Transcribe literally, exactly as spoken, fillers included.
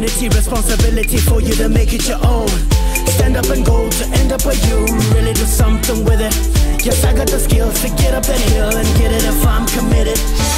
opportunity, responsibility for you to make it your own. Stand up and go to end up where you really do something with it. Yes, I got the skills to get up that hill and get it if I'm committed.